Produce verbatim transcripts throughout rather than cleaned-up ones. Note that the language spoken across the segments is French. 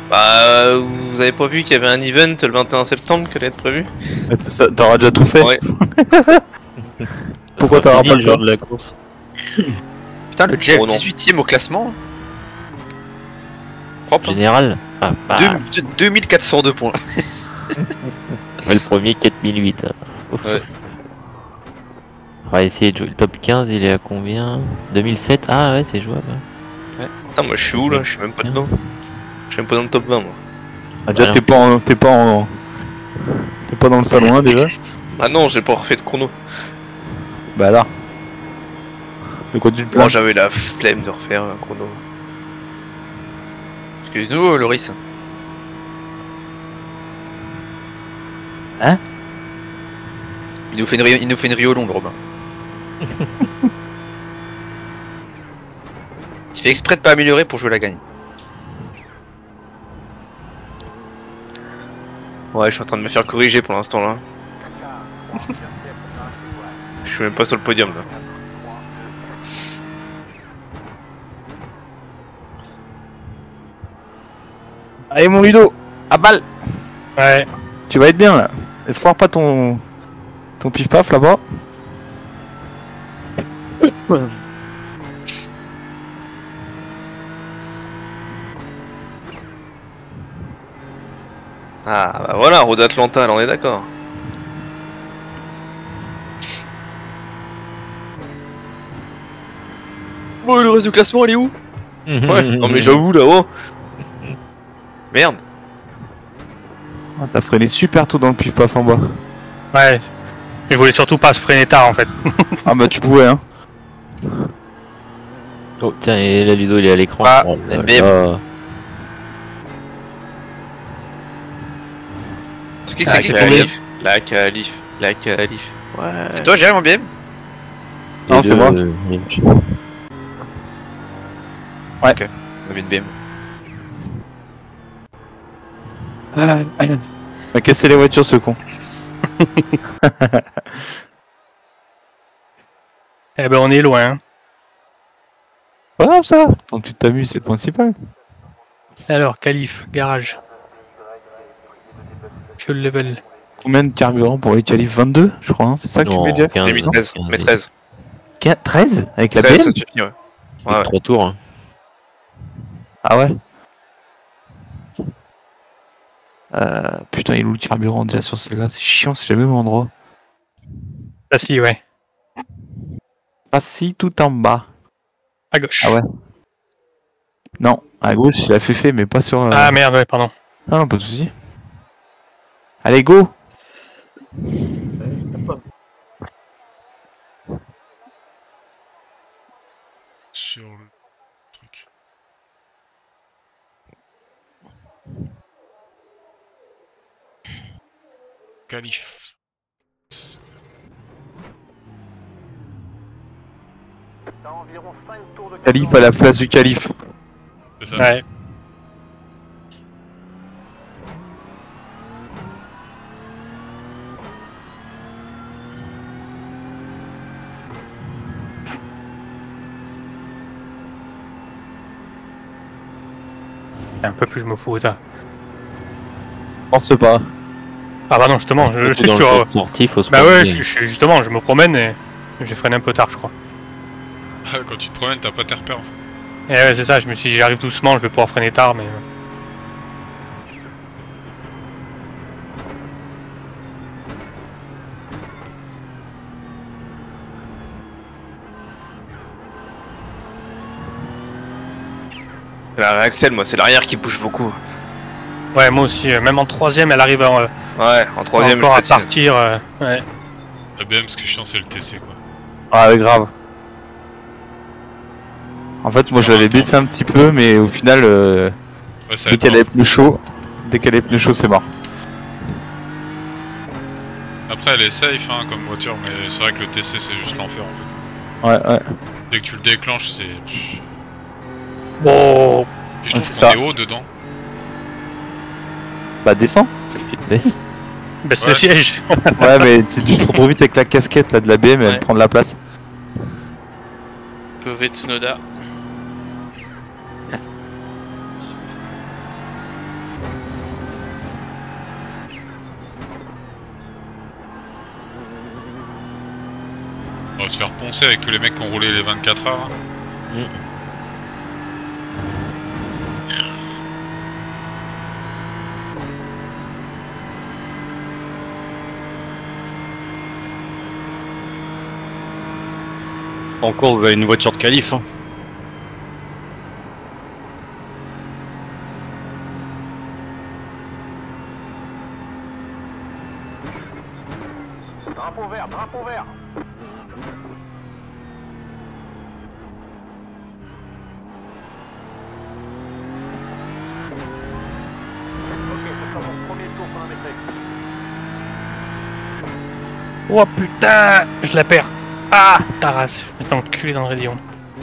Bah, vous avez pas vu qu'il y avait un event le vingt et un septembre qui allait être prévu? T'auras déjà tout fait? Ouais. Pourquoi t'auras pas le jour temps de la course? Putain, le Jeff Oh non. dix-huitième au classement. Propre. Général ah, bah, Deux- deux- deux mille quatre cent deux points. le premier quatre mille huit. Ouais. On va essayer de jouer le top quinze, il est à combien? deux mille sept. Ah ouais, c'est jouable. Ouais. Putain, moi je suis où là? Je suis même pas dedans. Je suis même pas dans le top vingt moi. Ah, déjà Alors. t'es pas en... t'es pas en... T'es pas dans le salon un déjà? Ah non, j'ai pas refait de chrono. Bah là. De quoi tu te Moi plains? j'avais la flemme de refaire un chrono. Excuse-nous, Loris. Hein? Il nous fait une, ri- il nous fait une Rio longue, Robin. Il fait exprès de pas améliorer pour jouer la gagne. Ouais, je suis en train de me faire corriger pour l'instant là. Je suis même pas sur le podium là. Allez mon Ludo, à balle. Ouais. Tu vas être bien là. Et foire pas ton... ton pif-paf là-bas. Ah bah voilà, Road Atlanta, là on est d'accord. Bon, le reste du classement, elle est où? Ouais, non mais j'avoue là-haut. Merde. Ah, t'as freiné super tôt dans le pif-paf en bas. Ouais. Je voulais surtout pas se freiner tard en fait. Ah bah tu pouvais hein. Oh tiens, et là Ludo il est à l'écran. Ah, Oh là bim. là. C'est qui, La c'est qui le qualif, la qualif, la qualif. Ouais. C'est toi, Jérémy, en B M? Non, Les c'est deux, moi. euh, Ouais. Ok, on avait une B M. Il m'a cassé les voitures ce con. Eh ben on est loin. Hein. Pas grave ça. Tant que tu t'amuses, c'est le principal. Alors, qualif, garage. Fuel level. Combien de carburant pour les qualifs? vingt-deux je crois, hein, c'est ça que tu Non, mets Jeff? quinze, J'ai mis treize, quinze, mais treize. Qu- treize avec la treize, B ça M? suffit, ouais. Ouais, Ouais, ouais. trois tours. Hein. Ah ouais. Euh, putain, il est où le carburant déjà sur celle-là? C'est chiant, c'est le même endroit. Ah si, ouais. Ah si, tout en bas. À gauche. Ah ouais. Non, à gauche, il a fait fait, mais pas sur... euh, Ah merde, ouais, pardon. Ah, pas de soucis. Allez, go! Sur le truc. Qualif. Calife à la place du calife. C'est ça. Ouais. Un peu plus je me fous ça. Force pas. Ah bah non, justement, je, je Surtout suis dans le sur... sport sportif, faut se Bah prendre ouais, bien. je, je- justement, je me promène et j'ai freiné un peu tard, je crois. Quand tu te promènes, t'as pas tes repères en fait. Et ouais, c'est ça, je me suis dit, j'arrive doucement, je vais pouvoir freiner tard, mais... euh, La réaxel, moi, c'est l'arrière qui bouge beaucoup. Ouais, moi aussi, euh, même en troisième, elle arrive en, euh, Ouais, en troisième, encore je à patine. partir. euh, ouais. La B M, ce qui est chiant, c'est le T C quoi. Ah ouais, grave. En fait, moi je l'avais baissé un petit peu, mais au final, euh, Ouais, ça dès aide qu'elle pas. est plus chaud, dès qu'elle est plus chaud, c'est mort. Après, elle est safe hein, comme voiture, mais c'est vrai que le T C, c'est juste l'enfer en fait. Ouais, ouais. Dès que tu le déclenches, c'est. Bon, Puis je Ouais, trouve c'est qu'on ça. est haut dedans. Bah, descends. Tu te baisses. baisse Ouais. le siège. Ouais, mais tu tu te retrouves vite avec la casquette là de la B M et Ouais. elle prend de la place. P O V Tsunoda. va se faire poncer avec tous les mecs qui ont roulé les vingt-quatre heures. Mm. Encore, vous avez une voiture de qualif. Hein. Drapeau vert, drapeau vert. Ok, ce sera mon premier tour chronométré. Oh putain, je la perds. Ah, ta race, je vais t'enculer dans le rayon.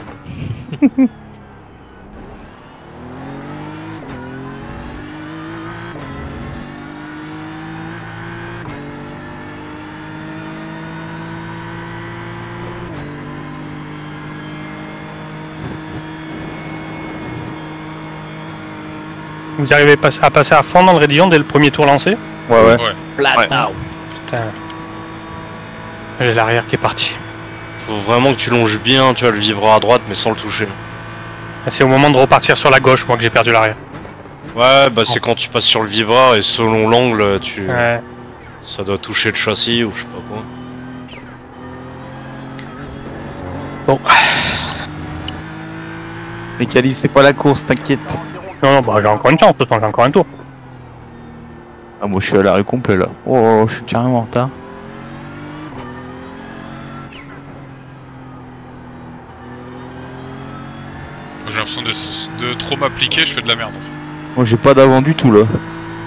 Vous arrivez à passer à fond dans le rayon dès le premier tour lancé? Ouais, ouais. Ouais. Plata. Putain. J'ai l'arrière qui est parti. Faut vraiment que tu longes bien, tu vois, le vibreur à droite, mais sans le toucher. C'est au moment de repartir sur la gauche, moi, que j'ai perdu l'arrière. Ouais, bah c'est quand tu passes sur le vibreur et selon l'angle, tu... Ouais. ça doit toucher le châssis ou je sais pas quoi. Bon. Les qualifs, c'est pas la course, t'inquiète. Non, non, bah j'ai encore une chance, de toute façon, j'ai encore un tour. Ah, moi je suis à l'arrêt complet là. Oh, je suis carrément en retard. J'ai l'impression de, de trop m'appliquer, je fais de la merde en fait. Moi j'ai pas d'avant du tout là.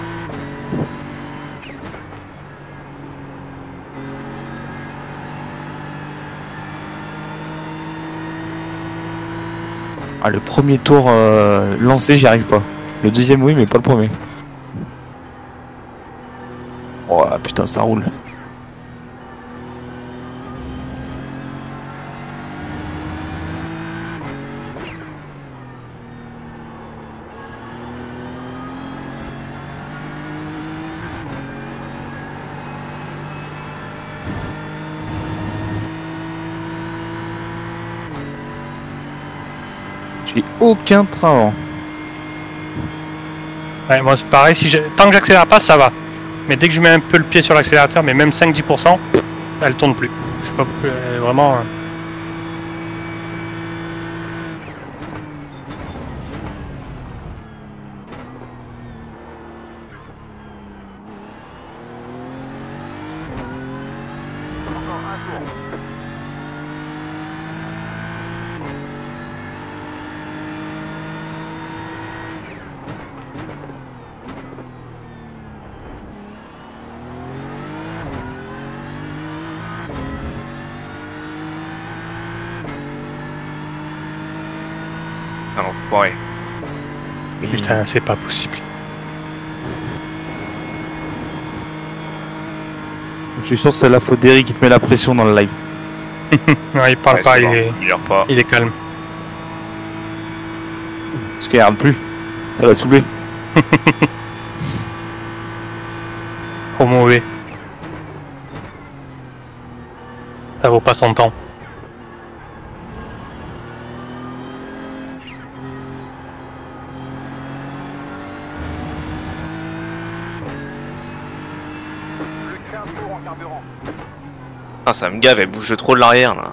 Ah, le premier tour euh, lancé, j'y arrive pas. Le deuxième, oui, mais pas le premier. Oh putain, ça roule. J'ai aucun train avant. Ouais, moi c'est pareil, si je... tant que j'accélère pas, ça va. Mais dès que je mets un peu le pied sur l'accélérateur, mais même cinq à dix pour cent, elle tourne plus. C'est pas elle est vraiment. euh, Encore un tour. Ah non, ouais. Putain, c'est pas possible. Je suis sûr que c'est la faute d'Eric qui te met la pression dans le live. Non, il parle Ouais, pas, c'est il bon, est... il meurt pas. il est calme. Parce qu'il regarde plus. Ça l'a saoulé. Trop mauvais. Ça vaut pas son temps. Plus de quinze tours en carburant. Ah, ça me gave, elle bouge trop de l'arrière là.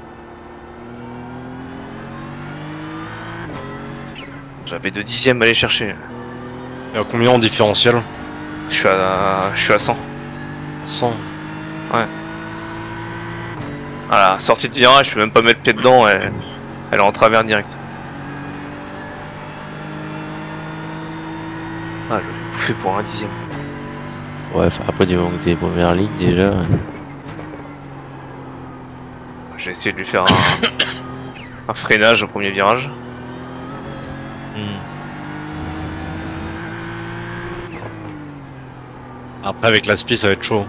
J'avais deux dixièmes à aller chercher. Et à combien en différentiel? Je suis à, je suis à cent. cent. Voilà, sortie de virage, je peux même pas mettre le pied dedans, elle, elle est en travers direct. Ah, je vais bouffer pour un dixième. Ouais, enfin, après du moment que t'es première ligne déjà. J'ai essayé de lui faire un, un freinage au premier virage. Hmm. Après avec la spi ça va être chaud.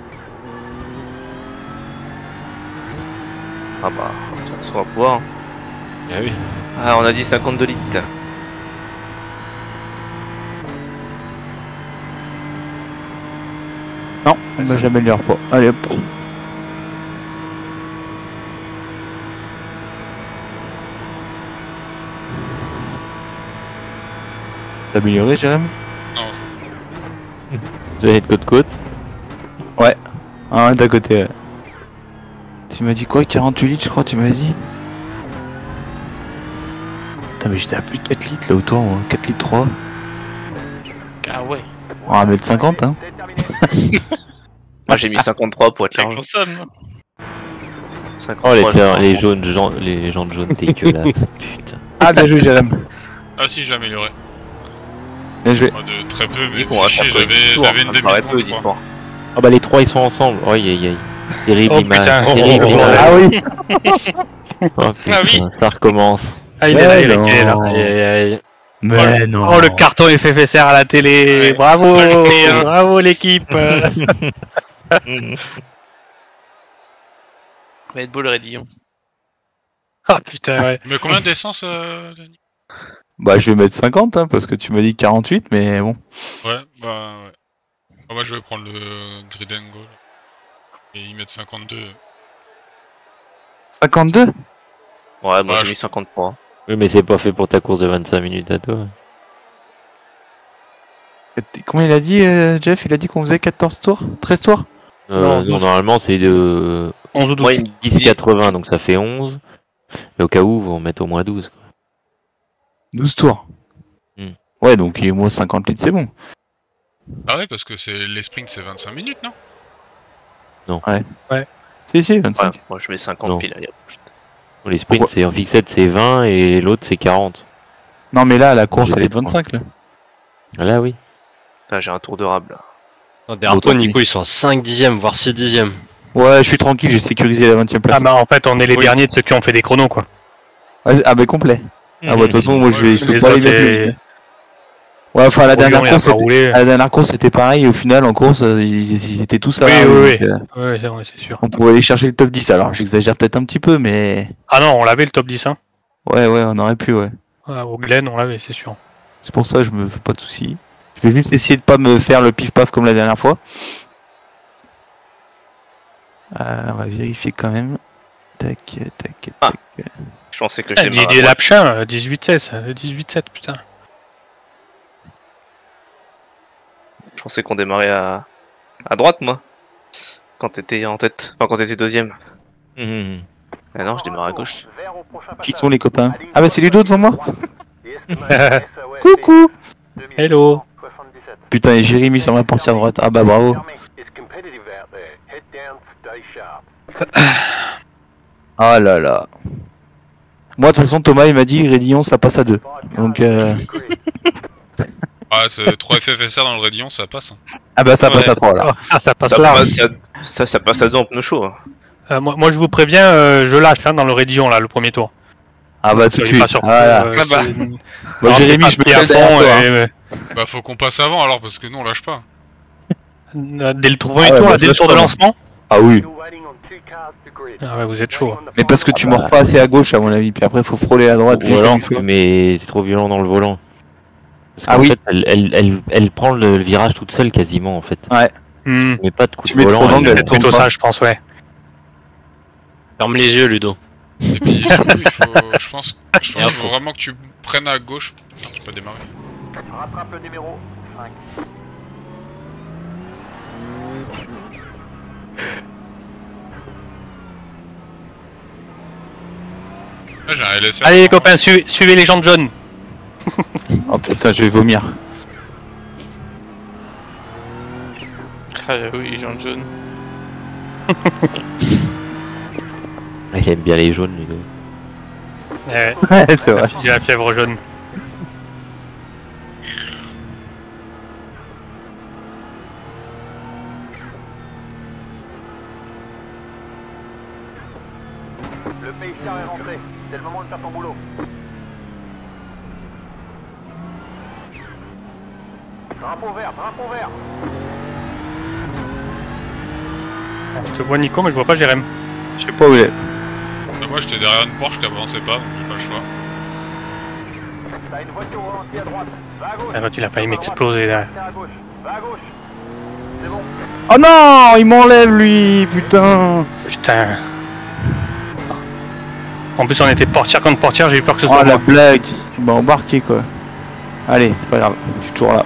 Ah bah, ça se va pouvoir. Ah oui. Ah, on a dit cinquante-deux litres. Non, bah, j'améliore pas. Allez hop. T'as amélioré, Jérém? Non, je... Vous allez être côte-côte. Ah, ouais, d'à côté. Ouais. Tu m'as dit quoi? quarante-huit litres, je crois, tu m'as dit? Putain, mais j'étais à plus de quatre litres là autour, moi. quatre litres trois. Ah ouais. On va mettre cinquante, hein. Moi j'ai mis cinquante-trois pour être Avec large. personne. Oh, les, cinquante-trois, fer- les je- jaunes, gens- les jantes jaunes dégueulasses. Putain. Ah, bien joué, Jérém. Ah si, j'ai amélioré. Bien joué. Moi, de très peu, mais Dis qu'on va fichier, faire j'avais dix tours, j'avais une ça me paraît demi-seconde, peu, je crois. dis-toi. Ah bah les trois ils sont ensemble. Oh aïe aïe aïe. Terrible Oh, image. putain. Terrible Oh, oh, image. Ah oui. Oh, putain, Ah oui. ça recommence. Ah, il est là, il est non. là, il est là. Aïe aïe aïe. Mais non. Oh, le carton F F S R à la télé. Ouais. Bravo. Pas le clé, hein. Bravo l'équipe. Red Bull Rédillon. Ah putain, ouais. Mais combien d'essence, euh, Denis? Bah, je vais mettre cinquante, hein, parce que tu m'as dit quarante-huit, mais bon. Ouais, bah ouais. Ah, moi je vais prendre le Grid and Go. là. Et y mettre cinquante-deux. cinquante-deux? Ouais, moi Ouais, j'ai je- mis cinquante-trois. Oui mais c'est pas fait pour ta course de vingt-cinq minutes à toi. Combien il a dit, euh, Jeff? Il a dit qu'on faisait quatorze tours? treize tours? Euh, Non, non, douze. normalement c'est de onze ou douze. Moi il me dix quatre-vingts donc ça fait onze. Et au cas où on met au moins douze. quoi. douze tours. Hmm. Ouais, donc il est moins cinquante litres, c'est bon. Ah ouais, parce que c'est les sprints c'est vingt-cinq minutes, non? Si, si, Ouais, vingt-cinq. moi je mets cinquante Non. piles, allez, hop, putain. Bon, les sprints Pourquoi c'est en fixette c'est vingt et l'autre c'est quarante. Non, mais là, la course, J'ai elle fait est de vingt-cinq, là. Ah, là oui. Putain, j'ai un tour de rable là. Non, derrière Autant toi, pis. Nico, ils sont à cinq dixièmes, voire six dixièmes. Ouais, je suis tranquille, j'ai sécurisé la vingtième place. Ah bah en fait on est les Oui. derniers de ceux qui ont fait des chronos quoi. Ouais, ah, bah complet. Ah, bah, de toute façon, moi, je vais, je peux Les pas les autres, mettre. et- les- Ouais, enfin, la dernière Orion, il a course, pas c'était... roulé. la dernière course, c'était pareil. Au final, en course, euh, ils, ils étaient tous à Oui, l'arrêt, oui, donc, oui. euh, Ouais, c'est vrai, c'est sûr. on pouvait aller chercher le top dix. Alors, j'exagère peut-être un petit peu, mais Ah non, on l'avait le top dix hein. ouais, ouais, on aurait pu, ouais. Ah, au Glen on l'avait, c'est sûr. C'est pour ça que je me fais pas de soucis. Je vais juste essayer de pas me faire le pif-paf comme la dernière fois. Euh, on va vérifier quand même. Tac, tac, tac. Ah. Je pensais que je Ah, démarrais. Didier Lapchin, dix-huit seize, dix-huit sept putain. Je pensais qu'on démarrait à... à droite, moi. Quand t'étais en tête. Enfin, quand t'étais deuxième. Mhm. Ah non, je démarre à gauche. Qui sont les copains? Ah bah c'est Ludo devant moi. Coucou. Coucou. Hello. Putain, et Jérémy sur ma portière droite. Ah bah bravo. Ah là là. Moi de toute façon Thomas il m'a dit Rédillon ça passe à deux. Donc euh... Ah, c'est trois F F S R dans le Rédillon, ça passe. hein. ah bah ça passe Ouais. à trois là. Ah, ça passe Ça là. passe, à... ça, ça passe à deux en pneu chaud. hein. Euh, moi, moi, je vous préviens, euh, je lâche hein, dans le Rédillon là, le premier tour. Ah bah tout de Soyez pas suite. surpris, Voilà. euh, Ah bah. c'est- Moi Alors, Jérémy c'est je me pas pied à mets derrière fond, toi, hein. euh, Bah faut qu'on passe avant alors, parce que nous on lâche pas. euh, Dès le premier Ah ouais, tour, bah, là, dès le je tour de lâche pas, lancement. Ah oui. Ah ouais, vous êtes chaud. Mais parce que tu mords pas assez à gauche à mon avis. Puis après faut frôler à droite. Ou puis alors, il faut- mais c'est trop violent dans le volant. Parce Ah qu'en oui. fait, elle, elle, elle, elle prend le, le virage toute seule quasiment en fait. Hmm. Mais pas de coup Tu de mets volant. trop elle- d'angle, elle C'est plutôt tourne pas. ça, je pense, ouais. Ferme les yeux, Ludo. Et puis surtout, il faut, je pense, je pense qu'il faut vraiment que tu prennes à gauche. Putain, tu peux démarrer. Rattrape le numéro cinq. Là j'ai un L S R. Allez les copains, suivez, suivez les gens de jaunes. Oh putain je vais vomir. Ah oui, Jean Jaune. Il aime bien les jaunes, Ludo. Ouais, Ouais c'est vrai. j'ai la fièvre jaune. Le pays car est rentré. C'est le moment de faire ton boulot. Drapeau vert, drapeau vert. Je te vois Nico, mais je vois pas Jérém. Je sais pas où il est. Bah, moi j'étais derrière une Porsche qui avançait pas, donc j'ai pas le choix. T'as une voiture au ralenti à droite. Va à gauche. Ah, l'autre, il a failli m'exploser là. Tiens à gauche. Va à gauche. C'est bon. Oh non il m'enlève lui putain. Putain. En plus, on était portière contre portière, j'ai eu peur que ce Oh soit la moi. blague. Il m'a embarqué quoi. Allez, c'est pas grave, je suis toujours là.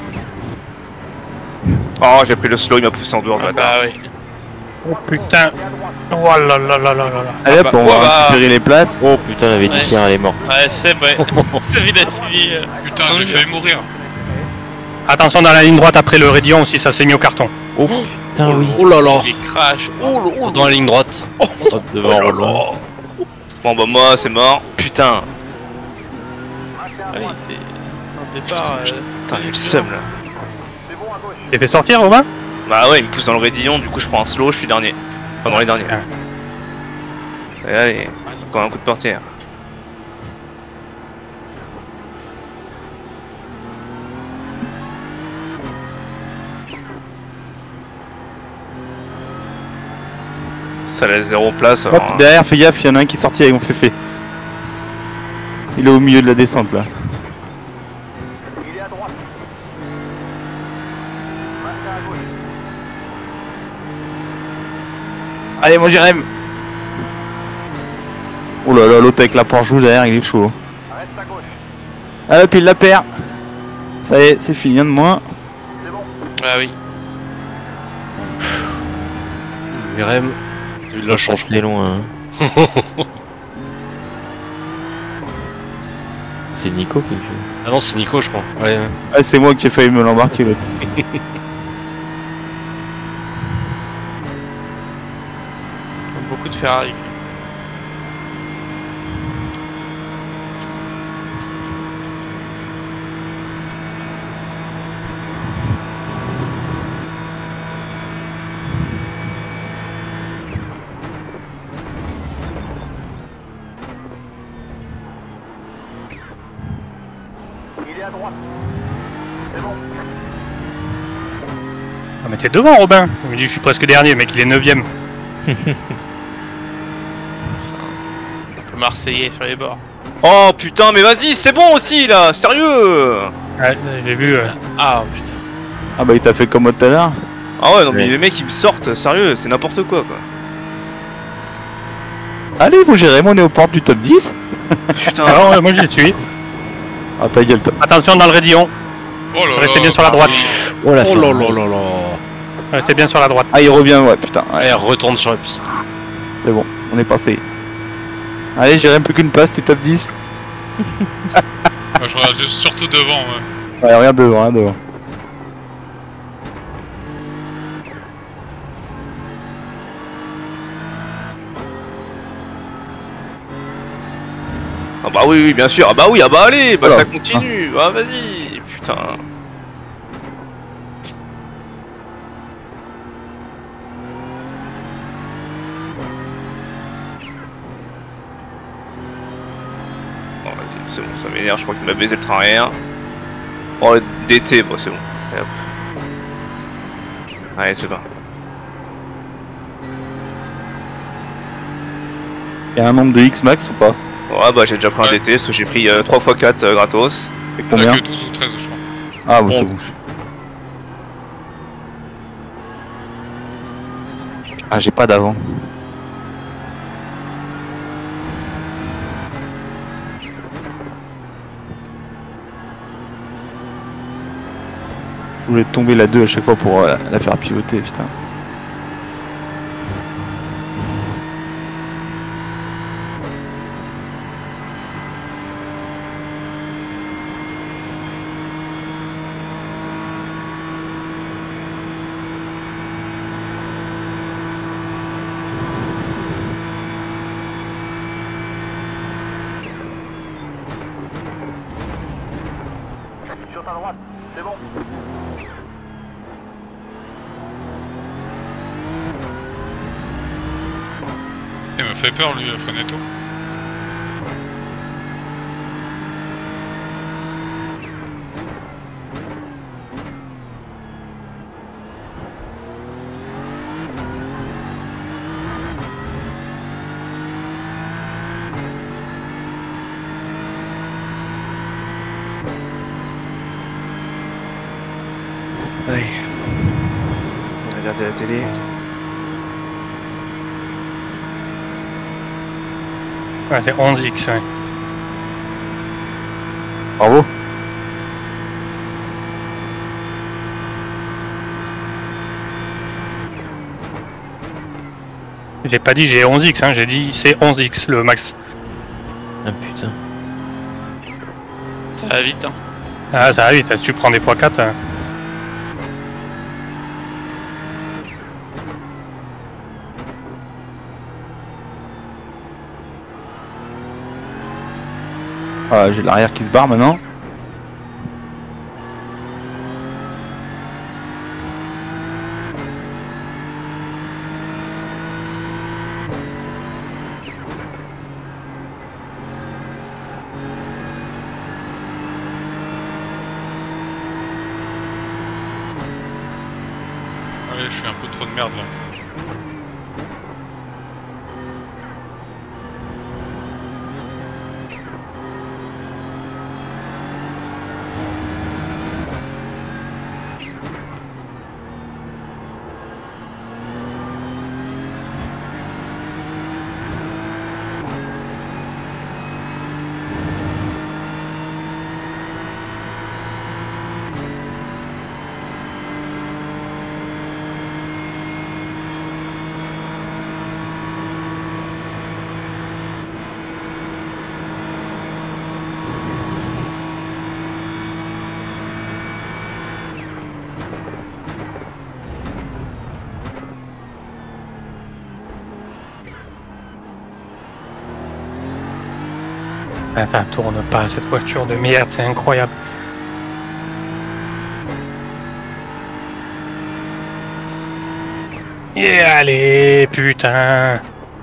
Oh, j'ai pris le slow, il m'a poussé en dehors, le Ah bâtard. bah oui. Oh putain. Oh là là là là là là. Allez hop, bah, on ouais, va bah. récupérer les places. Oh putain, la vénitière elle est morte. Ouais, Seb, ouais. Seb, il a fini. euh, Putain, j'ai failli mourir. Attention dans la ligne droite après le Raidillon aussi, ça saigne au carton. Oh putain, oui. Oh là là. Il crash. Oh là oh, Dans la ligne droite. Hop, devant Roland. Bon bah moi, c'est mort. Putain. Ah oui, c'est un départ. euh, Putain, j'ai le seum là. T'es fait sortir, Robin? Bah ouais, il me pousse dans le raidillon, du coup je prends un slow, je suis dernier. Enfin, dans les derniers. Ah. Et allez, encore un coup de portière. Ça laisse zéro place. Hop, Alors, hein. derrière, fais gaffe, il y en a un qui est sorti avec mon féfé. Il est au milieu de la descente là. Il est à droite. Maintien à gauche. Allez, mon Jérém. Oh là là, l'autre avec la planche rouge derrière, il est chaud. Reste à gauche. Ah, hop, il la perd. Ça y est, c'est fini, un de moins. C'est bon. Ah oui. Jérém, T'as eu de la chance. c'est loin. Hein. C'est Nico qui joue. Ah non, c'est Nico, je crois. Ouais. Ah, c'est moi qui ai failli me l'embarquer l'autre. Beaucoup de Ferrari. Il est à droite. C'est bon. Ah, mais t'es devant, Robin. Il me dit, je suis presque dernier, mec, il est neuvième. C'est un... un peu marseillais sur les bords. Oh putain, mais vas-y, c'est bon aussi là, sérieux. Ouais, j'ai vu. euh, Ah putain. Ah bah il t'a fait comme moi tout à l'heure. Ah ouais, non mais Ouais. les mecs ils me sortent, sérieux, c'est n'importe quoi quoi. Allez, vous Jérém, on est aux portes du top dix. Putain. Alors, ouais, moi j'y suis. Ah ta gueule toi. Attention dans le Raidillon. Oh là là. Restez bien sur la droite. Oh la Oh là Ferrari. là là là. Restez bien sur la droite. Ah il revient, ouais putain. Ouais, Allez, retourne sur la piste. c'est bon, on est passé. Allez Jérém, plus qu'une place, t'es top dix. Moi, je regarde juste surtout devant, ouais. Ouais, regarde devant, hein, devant. Ah bah oui, oui, bien sûr. Ah bah oui, ah bah allez, bah Alors. ça continue. Ah vas-y, putain. Bon vas-y, c'est bon, ça m'énerve, je crois qu'il m'a baisé le train arrière. Oh, le D T, bon c'est bon. Et hop. Allez, c'est bon. Il y a un nombre de X max ou pas? Ouais bah j'ai déjà pris un Ouais. D T, parce que j'ai pris euh, trois fois quatre euh, gratos. C'est Il y en combien? a que douze ou treize, je crois. Ah bon, onze. c'est bon. Ah j'ai pas d'avant. Je voulais tomber la deux à chaque fois pour euh, la faire pivoter, putain. Sur ta droite. C'est bon. Il m'a fait peur, lui, le Frenetto. Oui. On regarde la télé. Ouais, c'est onze X, ouais. Bravo. J'ai pas dit j'ai onze X, hein, j'ai dit c'est onze X le max. Ah putain. Ça va vite, hein. Ah, ça va vite, si tu prends des fois quatre. Hein. Ah, j'ai l'arrière qui se barre maintenant. Allez, je fais un peu trop de merde là. Enfin, tourne pas cette voiture de merde, c'est incroyable. Et allez, putain.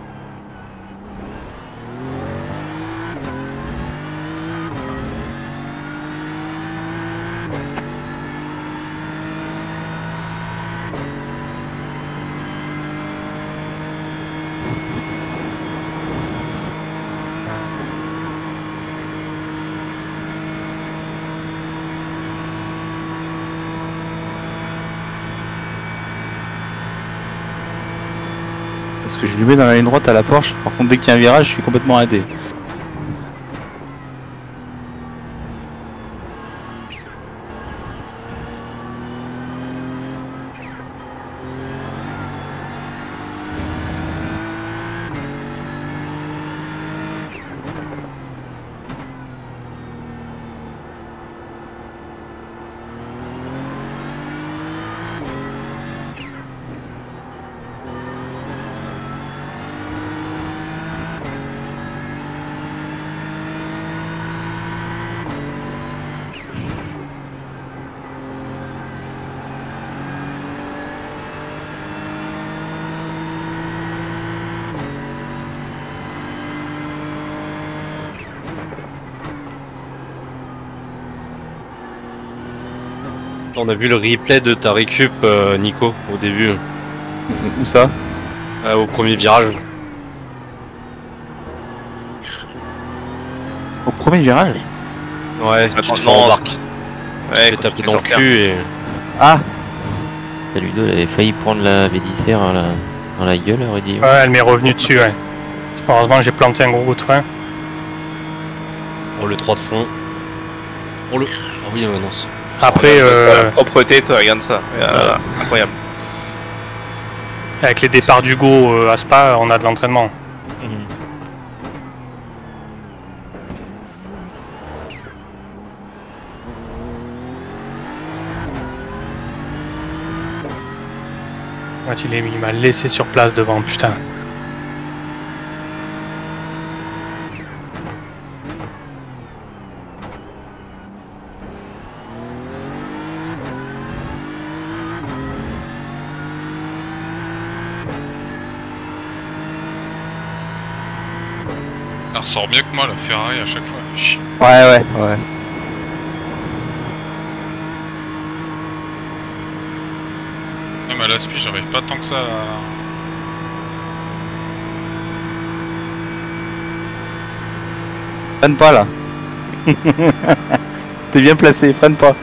Parce que je lui mets dans la ligne droite à la Porsche, par contre dès qu'il y a un virage, je suis complètement arrêté. On a vu le replay de ta récup, euh, Nico, au début, Où ça? euh, au premier virage. Au premier virage? Ouais, Ah, tu te fais non, embarquer. Ouais, Tu quand t'as tu tapé fais dans le sortir. cul et... Ah! Ludo, il avait failli prendre la Védicère dans la, dans la gueule, aurait dit. Ouais, elle m'est revenue dessus, ouais. Heureusement, j'ai planté un gros coup de frein. Oh, le trois de fond. Oh le... Ah oui, ouais, non, c'est... Après, euh, La propreté, toi, regarde ça. Euh, incroyable. avec les départs d'Hugo euh, à Spa, on a de l'entraînement. Ouais, il est- il m'a laissé sur place devant, putain. Elle ressort mieux que moi la Ferrari à chaque fois, elle fait chier. Ouais, ouais, ouais. Même à l'aspi, j'arrive pas tant que ça à... Freine pas là. T'es bien placé, freine pas.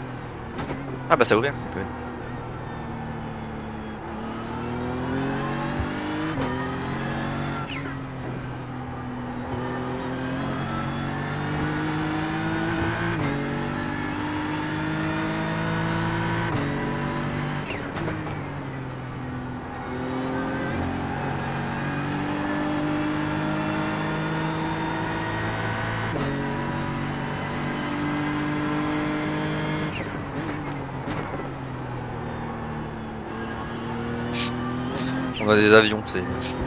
Ah bah ça a ouvert. On a des avions, c'est...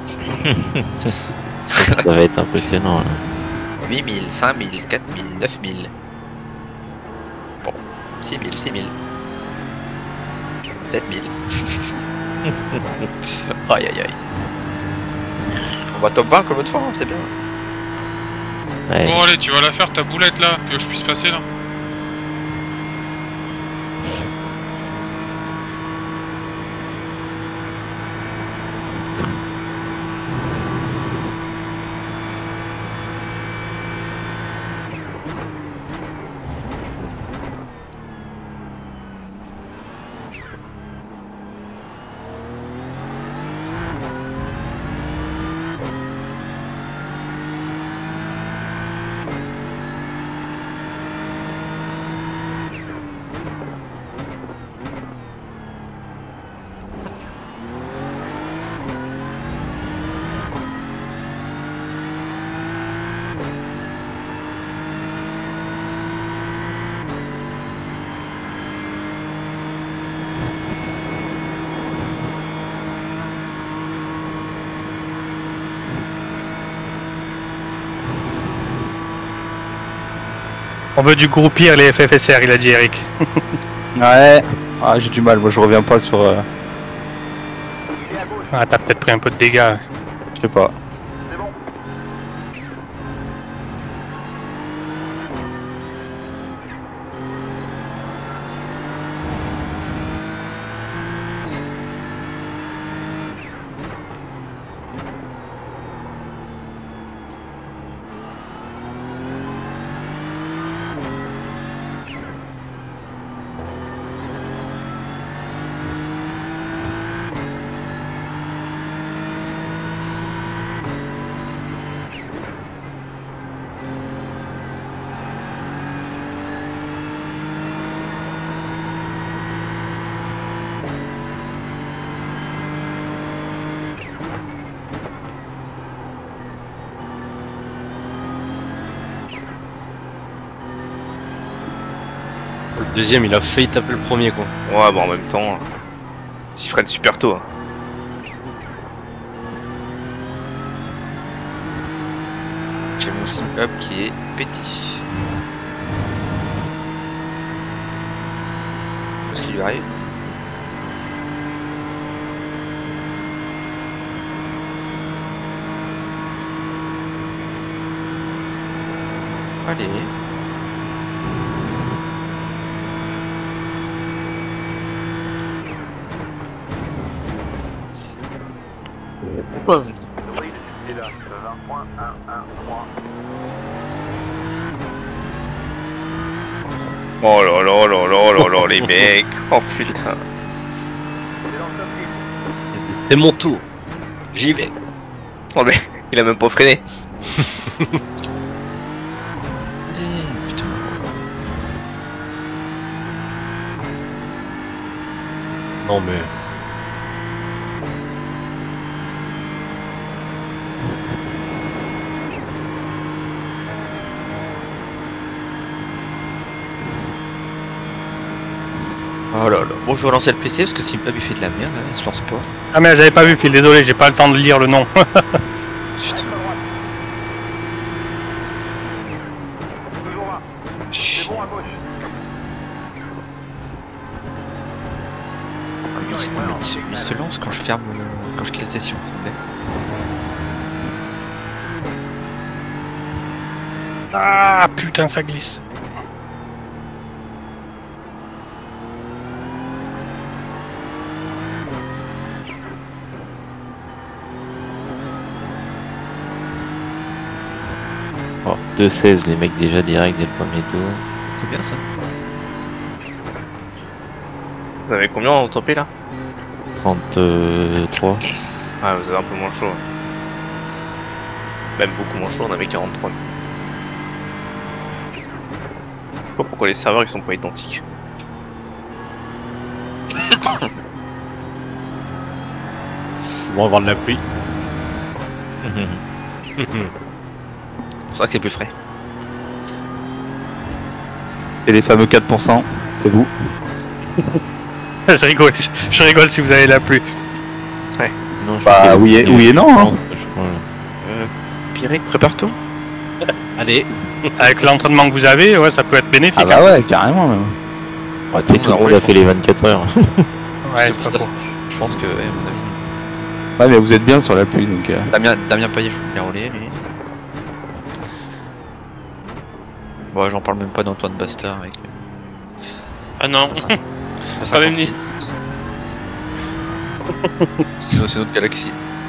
Ça va être impressionnant là. huit mille, cinq mille, quatre mille, neuf mille. Bon, six mille, six mille. sept mille. Aïe aïe aïe. On va top vingt comme l'autre fois, hein, c'est bien. Ouais. Bon allez, tu vas la faire ta boulette là, que je puisse passer là. On veut du groupir les F F S R, il a dit Eric. Ouais. Ah, j'ai du mal, moi je reviens pas sur... Euh... Il est à gauche. Ah, t'as peut-être pris un peu de dégâts. Je sais pas. C'est bon. Le deuxième, il a failli taper le premier, quoi. Ouais, bon, en même temps, s'il freine super tôt. Hein. J'ai mon sim up qui est pété. Qu'est-ce qui lui arrive? Allez. Brise est là. vingt point un un trois. Oh là là là là là là, les mecs. Oh putain. C'est dans le top dix. C'est mon tour. J'y vais. Oh mais, il a même pas freiné. Putain. Non mais... Oh là là. Bon, je vais relancer le P C parce que s'il m'a fait de la merde, il se lance pas. Ah mais j'avais pas vu Phil, désolé, j'ai pas le temps de lire le nom. Putain. Toujours là. C'est bon à gauche. Ah, mais il, se- il se- il se lance quand je ferme, euh, quand je quitte la session. s'il te plaît. Ah putain, ça glisse. Oh, deux seize les mecs déjà direct dès le premier tour. C'est bien ça. Vous avez combien en top là? trente-trois. Ah, vous avez un peu moins chaud. Même beaucoup moins chaud, on avait quarante-trois. Je sais pas pourquoi les serveurs ils sont pas identiques. Ils vont avoir de la pluie. C'est pour ça que c'est plus frais. Et les fameux quatre pour cent, c'est vous. je rigole, je rigole si vous avez la pluie. Non, je Bah, crois oui et- qu'il- oui et non, hein. je crois, là. Euh, Pierrick, prépare-toi. Allez. Avec l'entraînement que vous avez, ouais, ça peut être bénéfique. Ah bah ouais, carrément même. Ouais, tu sais, tout le Ah, monde ouais, a fait les vingt-quatre heures. hein. Ouais, C'est c'est pour pas ça. faux. Je pense que, ouais, à mon avis. Ouais, mais vous êtes bien sur la pluie donc. Euh... Damien, Damien Payet, je peux bien rouler, lui. Bon, j'en parle même pas d'Antoine Bastard avec. Ah non. La Pas même cinquante-six. C'est no- c'est notre galaxie.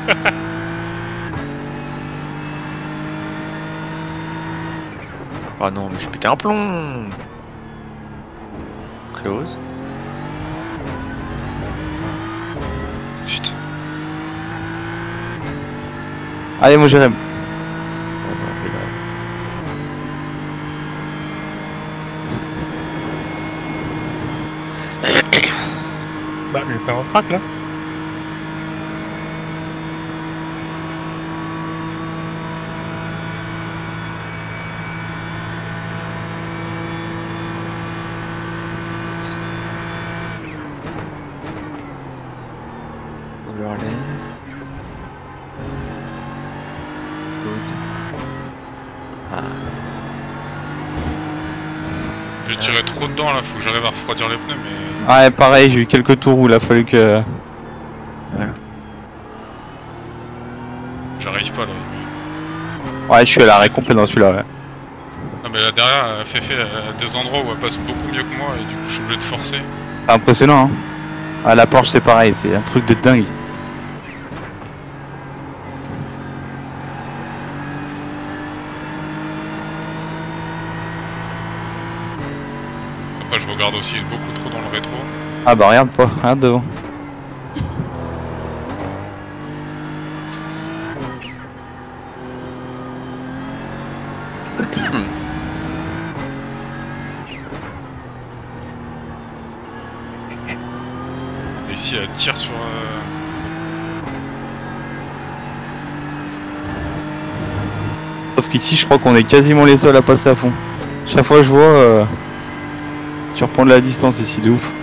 Ah non, mais je pété un plomb. Close. Putain. Allez, mon Jérém. Oh non, mais là- Bah, je vais faire un track là. Overland. Good. Ah. J'ai tiré trop dedans là, faut que j'arrive à refroidir les pneus, mais. Ouais, pareil, j'ai eu quelques tours où il a fallu que. J'arrive pas là. Ouais, je suis à l'arrêt complet dans celui-là, ouais. Non, mais là derrière, elle fait fait à des endroits où elle passe beaucoup mieux que moi et du coup je suis obligé de forcer. C'est impressionnant, hein. Ah, la Porsche, c'est pareil, c'est un truc de dingue. Après, je regarde aussi beaucoup trop dans le rétro. Ah bah, regarde pas, regarde devant. Et ici, elle tire sur. euh, Sauf qu'ici, je crois qu'on est quasiment les seuls à passer à fond. Chaque fois que je vois, euh, tu reprends de la distance ici, de ouf.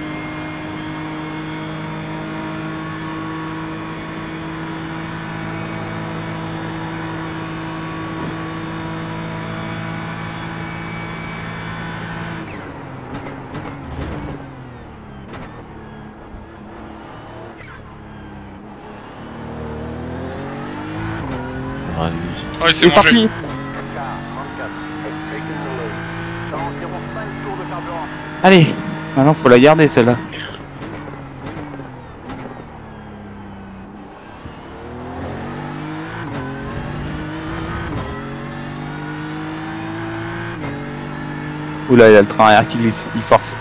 Ah, lui. Ah, il Il s'est est mangé. sorti. Car trente-quatre has taken the lead. Dans environ cinq tours de carburant. Allez, maintenant faut la garder celle-là. Oula, il y a le train arrière qui glisse, il force.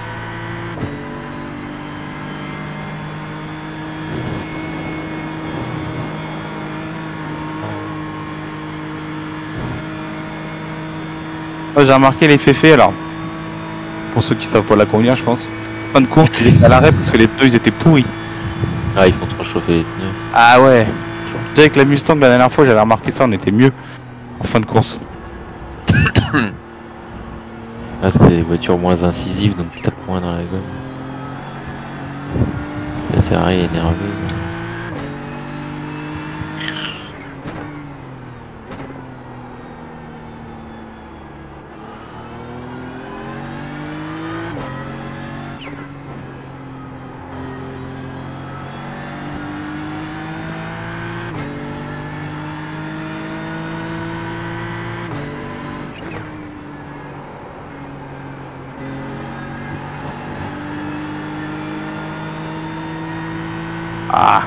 Oh, j'ai remarqué les féfés alors. Pour ceux qui savent pas la conduire, je pense. Fin de course, ils étaient à l'arrêt parce que les pneus ils étaient pourris. Ah, ils font trop chauffer les pneus. Ah ouais. Déjà avec la Mustang la dernière fois, j'avais remarqué ça, on était mieux en fin de course. Ah, parce que c'est des voitures moins incisives, donc tu tapes moins dans la gomme. La Ferrari est nerveuse. Ah.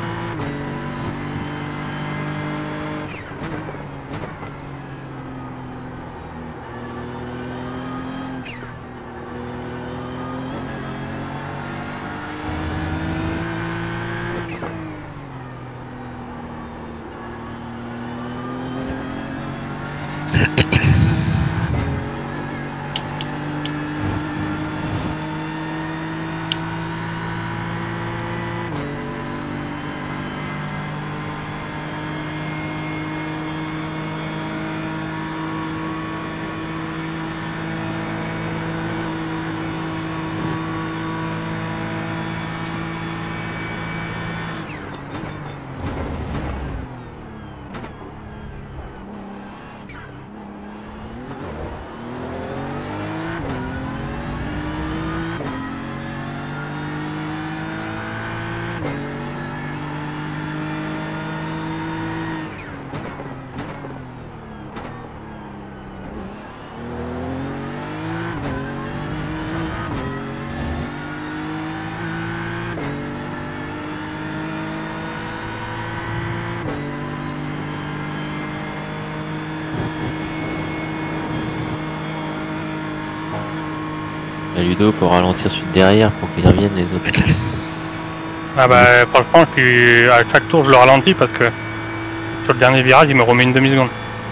Ludo, faut ralentir celui de derrière pour qu'ils reviennent les autres. Ah bah franchement, je suis... à chaque tour je le ralentis parce que sur le dernier virage il me remet une demi-seconde.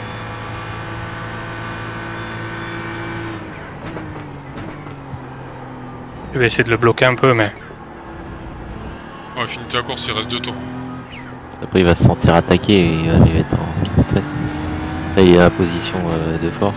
Je vais essayer de le bloquer un peu mais... Ouais, finis ta course, il reste deux tours. Après il va se sentir attaqué et il va, il va être en stress. Là il est à la position euh, de force.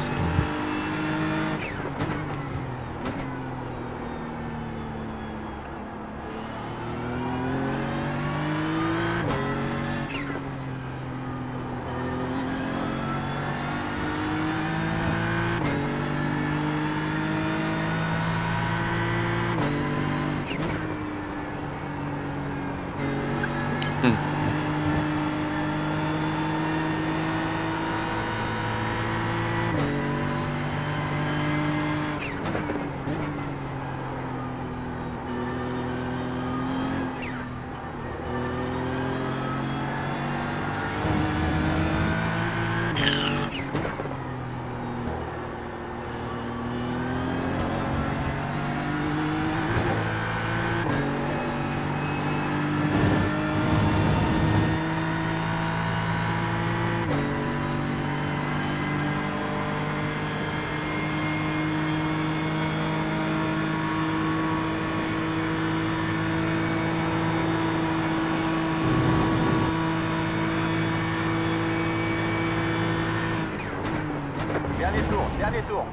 Dernier tour, dernier tour.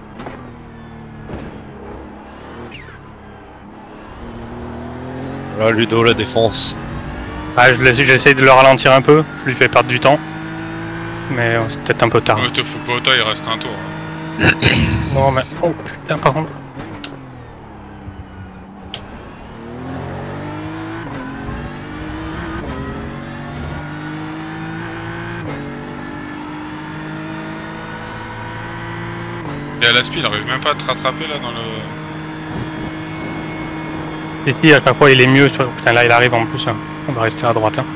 Là, Ludo, la défense. Ah, je laisse- j'essaye de le ralentir un peu, je lui fais perdre du temps. Mais euh, c'est peut-être un peu tard. Ouais, te fous pas au tas, il reste un tour. hein. Non mais... Oh putain par contre... Et à l'aspi, il arrive même pas à te rattraper là dans le. Si si, à chaque fois il est mieux sur... Putain là il arrive en plus, hein. On va rester à droite. Hein.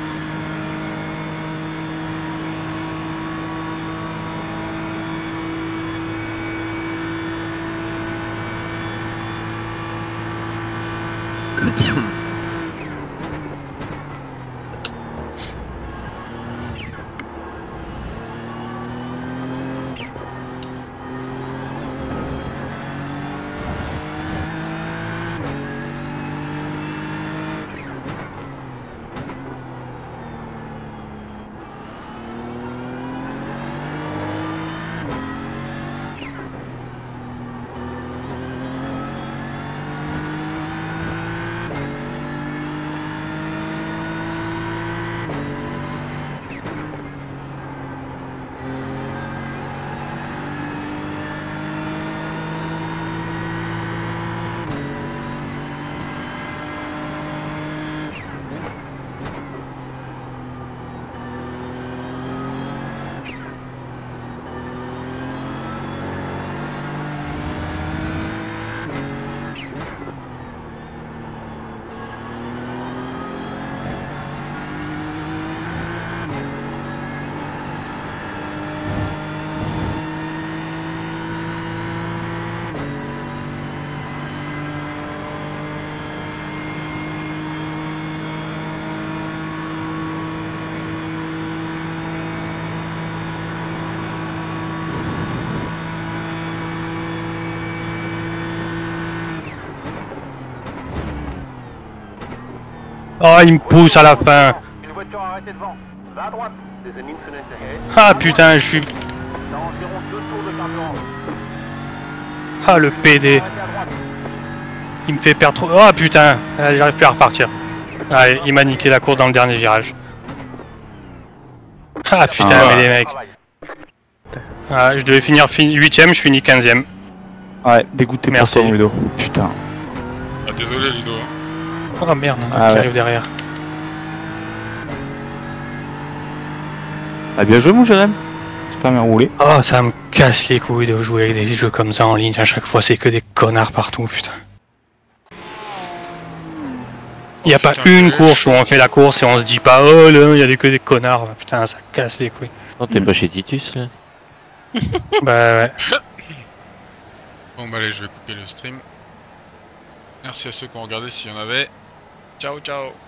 Oh il me pousse à la fin. Une voiture arrêtée devant. Va à droite. Des an incident ahead. Ah putain je suis... Dans environ deux tours de carburant. Ah le P D. Arrêtez à droite. Il me fait perdre trop... Oh putain, ah, j'arrive plus à repartir. Ah, il m'a niqué la course dans le dernier virage. Ah putain Ah. mais les mecs. Travail. Ah, je devais finir huitième, je finis quinzième. Ouais, dégoûté pour Merci. toi, Ludo. Putain. Ah, désolé, Ludo. hein. Oh merde, Ah qui ouais. arrive derrière. Ah, bien joué, mon Jérém. J'ai pas bien roulé. Oh ça me casse les couilles de jouer avec des jeux comme ça en ligne. À chaque fois c'est que des connards partout, putain. Il y a Oh, pas putain, une quel course où on fait la course et on se dit pas oh là il y a des que des connards. Putain ça casse les couilles. Non, t'es pas chez Titus là. Bah ouais. Bon, bah allez, je vais couper le stream. Merci à ceux qui ont regardé s'il y en avait. Ciao, ciao.